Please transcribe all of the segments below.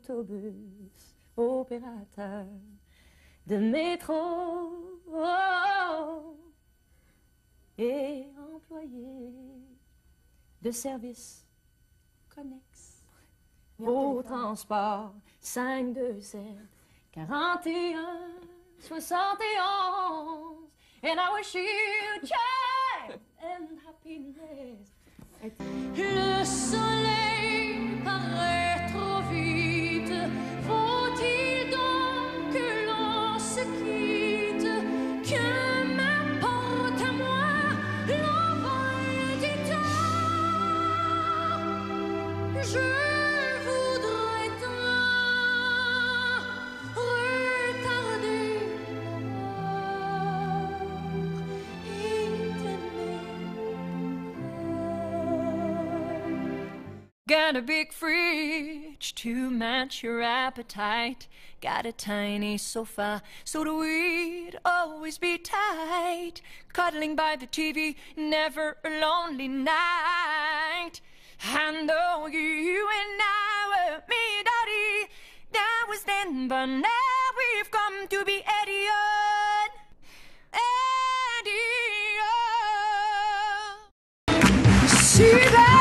autobus, opérateur de métro et employé de service connexe au transport 527 41 71. And I wish you joy and happiness. Le soleil paraît trop vite. Faut-il donc que l'on se quitte? Que m'importe à moi l'envol du temps? Je voudrais tant retarder et t'aimer. Got a big fridge to match your appetite. Got a tiny sofa so that we'd always be tight. Cuddling by the TV, never a lonely night. And though you and I were me-daddy, that was then, but now we've come to be Eddie on. Eddie on. See that?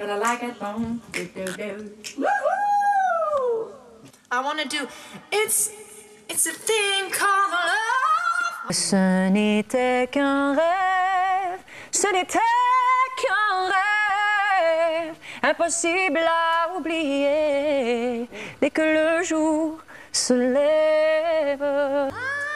I like it long. Woo-hoo! I want to do, it's a thing called love. Ce n'était qu'un rêve, ce n'était qu'un rêve, impossible à oublier dès que le jour se lève.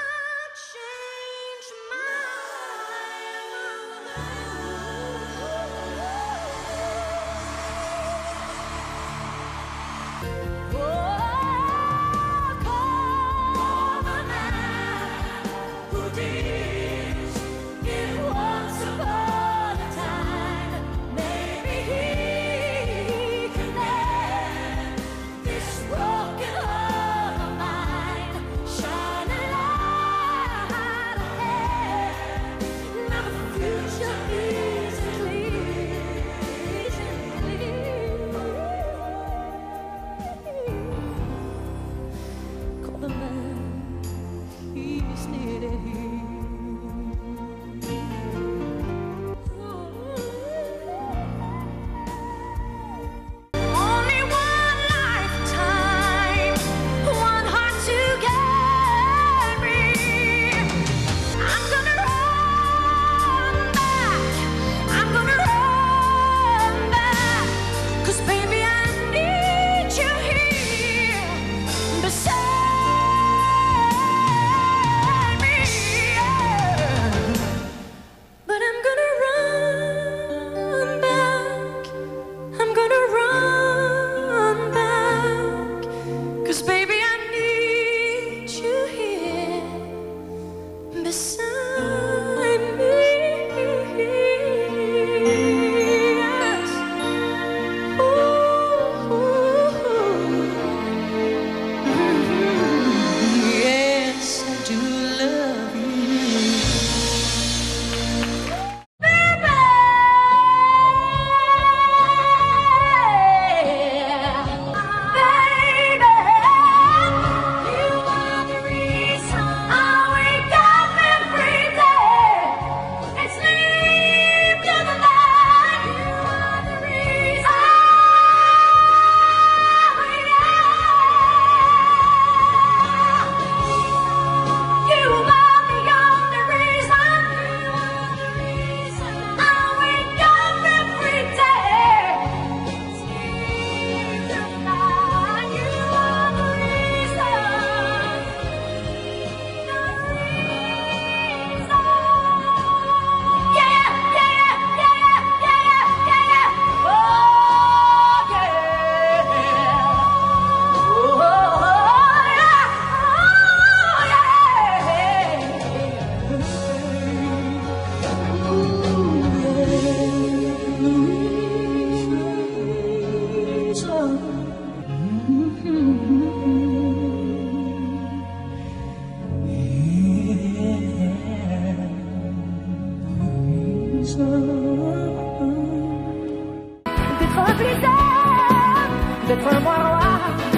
D'être un moi roi,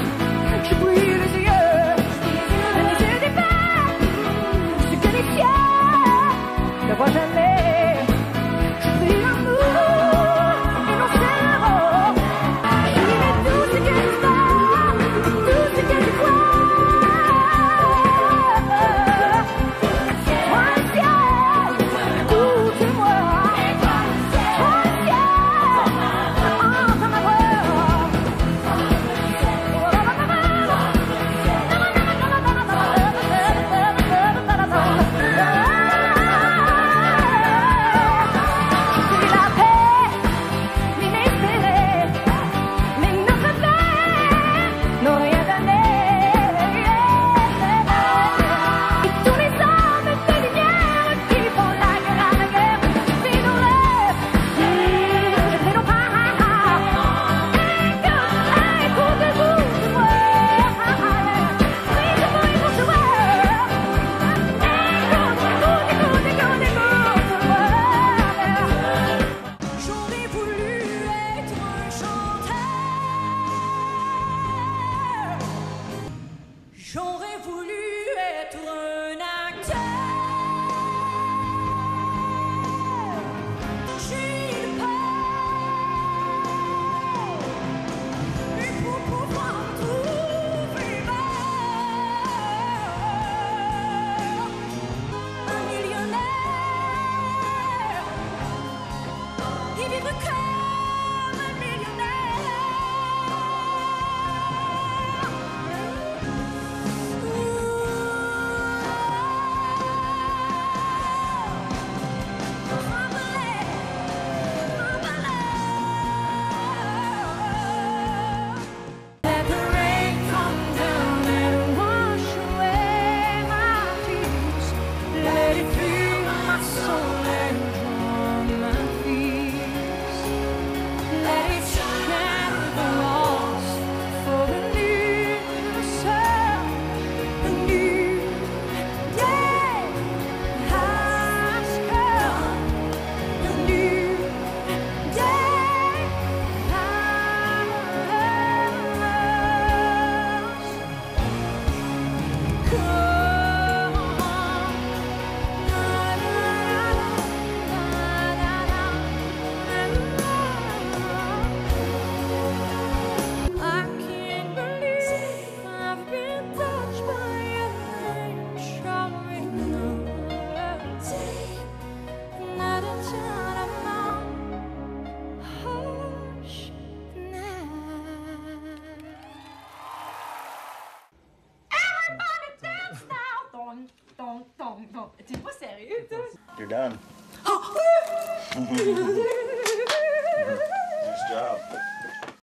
je brille les yeux des pères, ce que les fiers ne voient jamais. Je brille l'amour et mon cerveau, j'y mets tout ce que j'espère, tout ce que je crois. Toi le ciel, écoute-moi. Toi le ciel, entends ma voix. You're done. Nice job.